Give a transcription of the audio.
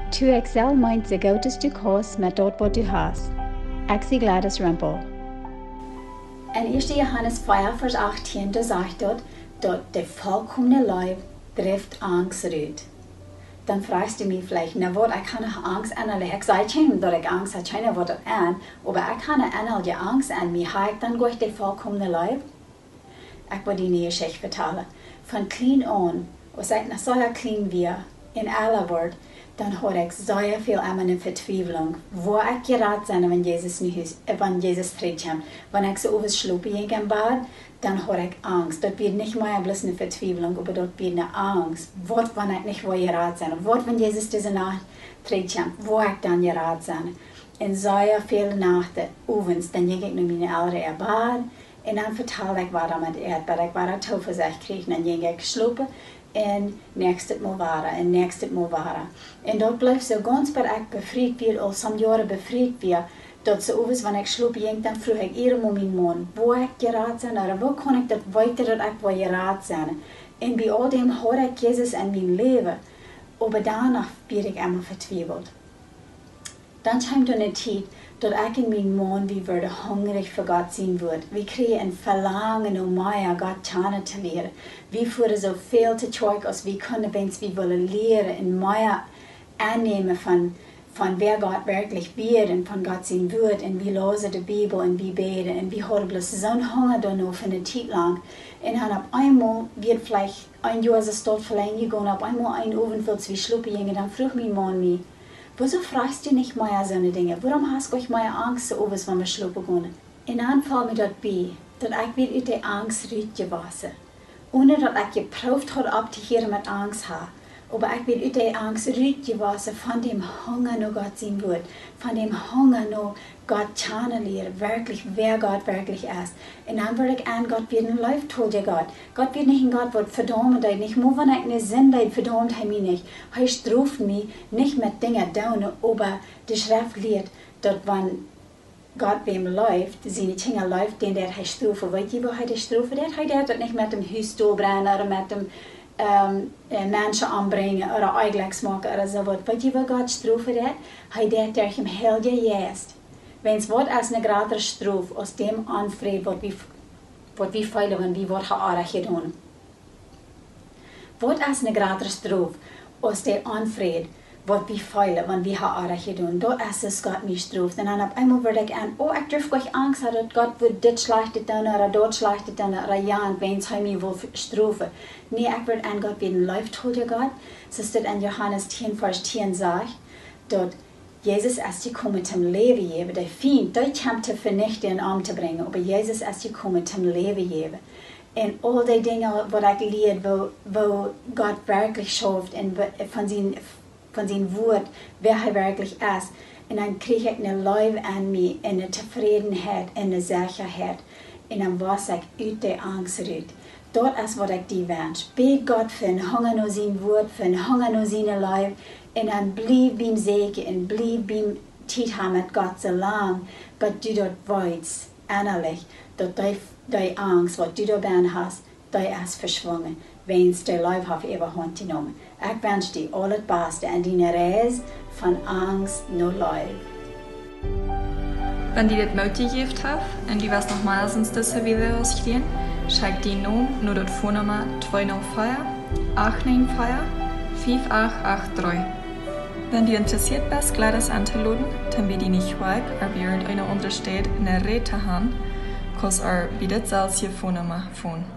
Tu excel meint de goutes du kos met dort wat du hast. Axi Gladys Rempel. In 1. Johannes 4, vers 18, da sagt dort, dat de vollkommene Leib trifft Angst uit. Dan fragst du mich vielleicht, na wat, ik kan Angst aan, ik zei niet dat ik Angst had, keine wat aan, aber ik kan aan je Angst aan mij, ha ik dan goed de vollkommene Leib? Ik wil die nieuwe Geschichte vertellen. Van klein aan, als ik nog zo klein was, in alle woord, dan had ik zeer veel aan mijn vertwijfeling. Waar ik geraakt zijn, wanneer Jezus terugkomt. Wanneer ik zo overslopen ging in bad, dan had ik angst. Dat werd niet meer bloß een vertwijfeling, maar dat werd een angst. Wat wanneer ik niet waar geraakt zijn? Wat wanneer Jezus deze nacht terugkomt? Waar ik dan geraakt zijn? En zeer veel nachten, ovens, dan ging ik naar mijn ouderen in bad. En dan vertelde ik wat met het, ik waar het over zich kreeg. Dan ging ik slopen. En nächst het mal waren, en nächst het mal waren. En dat blijft zo ganz per ik bevrijd weer, al some jaren bevrijd weer, dat zo overs, wanneer ik sloop ging, dan vroeg ik iedere mijn man, waar ik geraakt zijn, of waar kon ik dat weten dat ik waar geraakt zijn. En bij al dem had ik Jezus in mijn leven, maar daarna werd ik immer vertwijfeld. Dan kwam er een tijd, dat ik en mijn man, we werden hongerig voor God zien wordt. We kregen een verlangen om meer God kennen te leren. We voeren zoveel te terug als we kunnen, wens we willen leren en meer aannemen van wer God wirklich wird en van God zien wordt. En we lezen de Bijbel en we beten en we hadden bloß zo'n honger daarna voor een tijd lang. En dan op einmal wird vielleicht ein Jahr ist dort verlängt gegangen, op einmal ein Abend wird wir schluppen gingen, dann vroeg mein Mann mich, wieso fragst du nicht mehr so eine Dinge? Warum hast du mehr Angst, so etwas, wenn wir schlupen gehen? Und dann fällt mir das bei, dass ich wieder aus der Angst rausgewachsen bin. Ohne dass ich geprüft habe, ob ich hier mit Angst habe. Aber ich bin aus der Angst rausgewachsen von dem Hunger nach Gott sein wird. Von dem Hunger nach Gott kennenlernen, wirklich, wer Gott wirklich ist. Und dann würde ich an Gott wieder ein Life told ja Gott. Gott wird nicht ein Gott, der verdammt dich nicht. Nur wenn ich eine Sünde verdammt er mich nicht. Er straft mich nicht mit Dingen down, aber die Schrift lehrt, dass wenn Gott wem läuft, seine Dinge läuft, den der straft. Weißt du, wo er die straft? Er das nicht mit dem Haus brennen oder mit dem Menschen anbrengen oder Eigleks maken oder so wat. Weet je wat God strafen dat? Hij deed tegen hem heel juist. Wens wat als een grotere straf als dem aanvreed wat we feilen wanneer we wat geaardig gedaan. Wat als een grotere straf als de aanvreed wat we feilen wanneer we geaardig gedaan. Dat is es God mij straft. En dan op eenmaal word ik aan, oh ik durf gleich angst hebben dat God wordt dit slechte doen oder dat slechte doen oder ja, en wens hij mij wil strafen. Nee, ik word aan God weer een life told je God. Zoals dat in Johannes 10 vers 10 zegt, dat Jezus is gekomen zum Leben geben. Der Feind, der kommt zu vernichten und umzubringen. Aber Jesus ist gekommen zum Leben geben. Und all die Dinge, was ich lehre, wo Gott wirklich schafft und von seinem Wort, wer er wirklich ist. Und dann kriege ich eine Liebe an mich, eine Zufriedenheit, eine Sicherheit. Und dann weiß ich aus der Angst raus. Das ist, was ich dir wünsche. Bete Gott für einen Hunger nach seinem Wort, für einen Hunger nach seiner Liebe. Und dann bleib beim Segen und bleib beim Zeit haben mit Gott so lang, dass du dort weißt, innerlich, dass die Angst, was du dabei hast, die ist verschwunden, wenn es der Leib auf Überhand genommen. Ich wünsche dir alles Beste an deiner Reise von Angst nach Leib. Wenn dir das motiviert hat und du was nochmals ins diese Video ausstehen, schick die nur das Phonennummer 204 894 5883. Wenn du interessiert bist, Gladys anzuladen, dann bitte nicht weg, ob ihr eine untersteht in der Rede haben, kannst du auch wieder selbst hier Phonennummer phone.